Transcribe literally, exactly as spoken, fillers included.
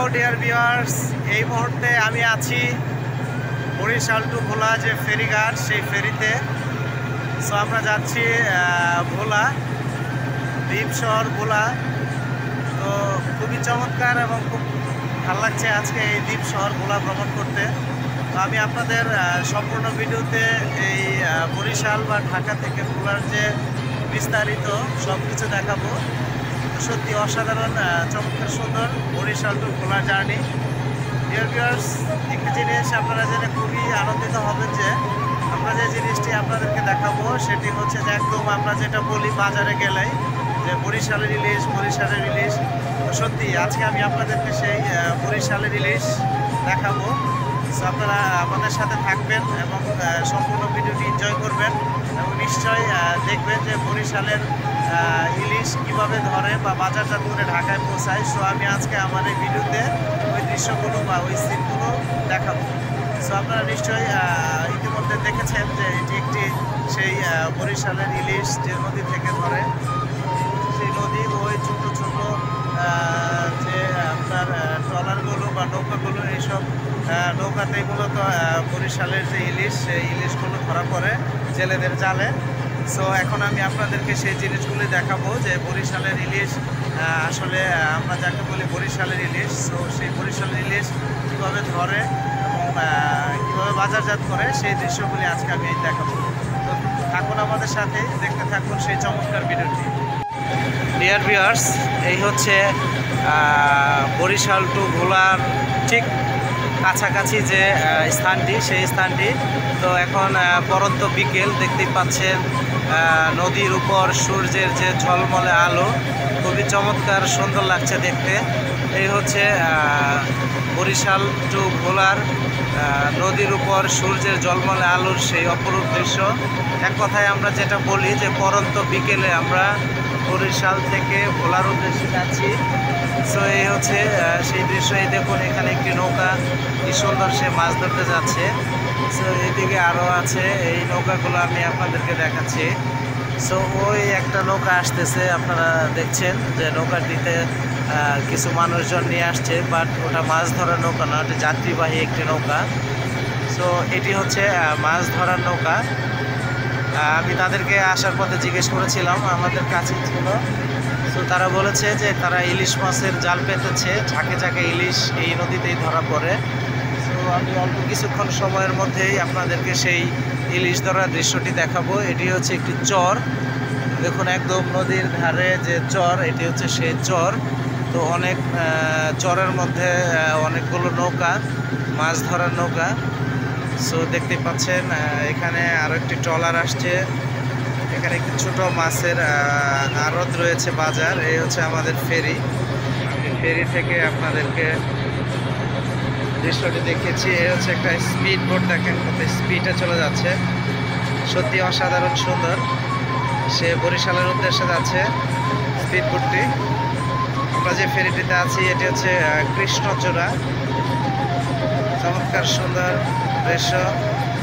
Dear viewers, এই মুহূর্তে আমি আছি বরিশাল টু ভোলা যে ফেরিঘাট, সেই ফেরিতে। সো আমরা যাচ্ছি ভোলা, দ্বীপ শহর ভোলা। তো খুবই চমৎকার এবং খুব ভালো লাগছে আজকে এই দ্বীপ শহর ভোলা ভ্রমণ করতে। তো আমি আপনাদের সম্পূর্ণ ভিডিওতে এই বরিশাল বা ঢাকা থেকে ভোলার যে বিস্তারিত সব কিছু দেখাবো। সত্যি অসাধারণ, চমৎকার সুন্দর Barishal to Bhola journey. Dear viewers, একটি জিনিস আপনারা জেনে খুবই আনন্দিত হবেন যে আমরা যে জিনিসটি আপনাদেরকে দেখাবো সেটি হচ্ছে যে একদম আমরা যেটা বলি বাজারে গেলেই যে বরিশালের ইলিশ, বরিশালের ইলিশ। তো সত্যি আজকে আমি আপনাদেরকে সেই বরিশালের ইলিশ দেখাবো। সো আপনারা আমাদের সাথে থাকবেন এবং সম্পূর্ণ ভিডিওটি এনজয় করবেন এবং নিশ্চয়ই দেখবেন যে বরিশালের ইলিশ কিভাবে ধরে বা বাজারজাত করে ঢাকায় পৌঁছায়। সো আমি আজকে আমার এই ভিডিওতে ওই দৃশ্যগুলো বা ওই সিনগুলো দেখাবো। সো আপনারা নিশ্চয়ই ইতিমধ্যে দেখেছেন যে এটি একটি সেই বরিশালের ইলিশ যে নদী থেকে ধরে। সেই নদী ওই ছোটো ছোটো যে আপনার ট্রলারগুলো বা নৌকাগুলো, এইসব নৌকাতেই মূলত বরিশালের যে ইলিশ, সেই ইলিশগুলো ধরা পড়ে জেলেদের জালে। সো এখন আমি আপনাদেরকে সেই জিনিসগুলি দেখাবো যে বরিশালের ইলিশ আসলে আমরা যাকে বলি বরিশালের ইলিশ। সো সেই বরিশালের ইলিশ কীভাবে ধরে এবং কীভাবে বাজারজাত করে সেই দৃশ্যগুলি আজকে আমি দেখাবো। তো থাকুন আমাদের সাথে, দেখতে থাকুন সেই চমৎকার ভিডিওটি। ডিয়ার ভিউয়ার্স, এই হচ্ছে বরিশাল টু ভোলার ঠিক কাছাকাছি যে স্থানটি, সেই স্থানটি। তো এখন পরন্ত বিকেল, দেখতেই পাচ্ছেন নদীর উপর সূর্যের যে ঝলমলে আলো, খুবই চমৎকার সুন্দর লাগছে দেখতে। এই হচ্ছে বরিশাল টু ভোলার নদীর উপর সূর্যের ঝলমলে আলোর সেই অপরূপ দৃশ্য। এক কথায় আমরা যেটা বলি যে পরন্ত বিকেলে আমরা বরিশাল থেকে ভোলার উদ্দেশ্যে যাচ্ছি। সো এই হচ্ছে সেই দৃশ্য। এই দেখুন, এখানে একটি নৌকা কি সুন্দর সে মাছ ধরতে যাচ্ছে। সো এইদিকে আরও আছে, এই নৌকাগুলো আমি আপনাদেরকে দেখাচ্ছি। সো ওই একটা নৌকা আসতেছে, আপনারা দেখছেন যে নৌকাটিতে কিছু মানুষজন নিয়ে আসছে, বাট ওটা মাছ ধরার নৌকা না, ওটা যাত্রীবাহী একটি নৌকা। সো এটি হচ্ছে মাছ ধরার নৌকা। আমি তাদেরকে আসার পথে জিজ্ঞেস করেছিলাম, আমাদের কাছেই ছিল। তো তারা বলেছে যে তারা ইলিশ মাছের জাল পেতেছে, ঝাঁকে ঝাঁকে ইলিশ এই নদীতেই ধরা পড়ে। তো আমি অল্প কিছুক্ষণ সময়ের মধ্যেই আপনাদেরকে সেই ইলিশ ধরার দৃশ্যটি দেখাবো। এটি হচ্ছে একটি চর, দেখুন একদম নদীর ধারে যে চর, এটি হচ্ছে সেই চর। তো অনেক চরের মধ্যে অনেকগুলো নৌকা, মাছ ধরার নৌকা। সো দেখতে পাচ্ছেন এখানে আরও একটি ট্রলার আসছে। এখানে একটি ছোট মাছের আড়ত রয়েছে, বাজার। এই হচ্ছে আমাদের ফেরি। আমি ফেরি থেকে আপনাদেরকে দৃশ্যটি দেখেছি। এই হচ্ছে একটা স্পিড বোট, দেখেন কত স্পিডে চলে যাচ্ছে, সত্যি অসাধারণ সুন্দর। সে বরিশালের উদ্দেশ্যে যাচ্ছে স্পিড বোটটি। আমরা যে ফেরিটিতে আছি এটি হচ্ছে কৃষ্ণচূড়া, চমৎকার সুন্দর দৃশ্য।